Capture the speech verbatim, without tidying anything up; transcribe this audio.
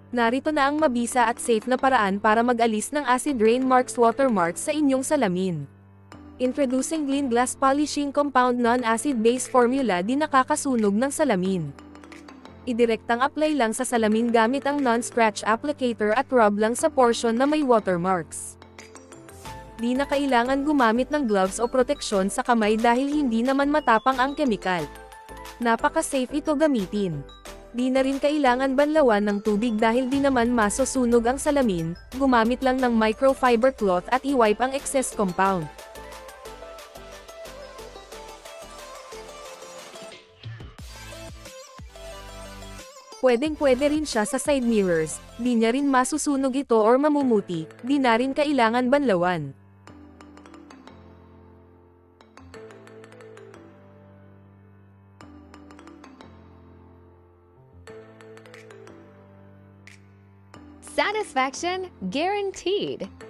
Narito na ang mabisa at safe na paraan para mag-alis ng acid rain marks watermarks sa inyong salamin. Introducing Clean Glass Polishing Compound Non-Acid Base Formula di nakakasunog ng salamin. Idirektang apply lang sa salamin gamit ang non-scratch applicator at rub lang sa portion na may watermarks. Di na kailangan gumamit ng gloves o proteksyon sa kamay dahil hindi naman matapang ang kemikal. Napaka-safe ito gamitin. Di na rin kailangan banlawan ng tubig dahil di naman masusunog ang salamin, gumamit lang ng microfiber cloth at i-wipe ang excess compound. Pwedeng-pwede rin siya sa side mirrors, di niya rin masusunog ito or mamumuti, di na rin kailangan banlawan. Satisfaction guaranteed.